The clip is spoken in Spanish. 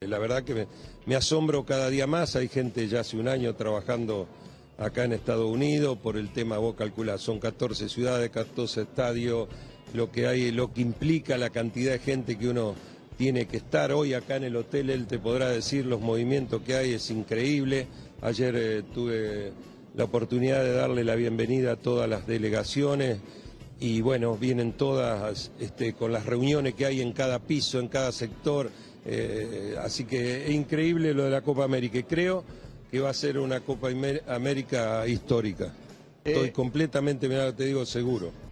La verdad que me asombro cada día más. Hay gente ya hace un año trabajando acá en Estados Unidos por el tema, vos calculás, son 14 ciudades, 14 estadios, lo que hay, lo que implica la cantidad de gente que uno tiene que estar hoy acá en el hotel. Él te podrá decir los movimientos que hay, es increíble. Ayer tuve la oportunidad de darle la bienvenida a todas las delegaciones y bueno, vienen todas con las reuniones que hay en cada piso, en cada sector, así que es increíble lo de la Copa América y creo que va a ser una Copa América histórica. Estoy completamente, mirá, te digo, seguro.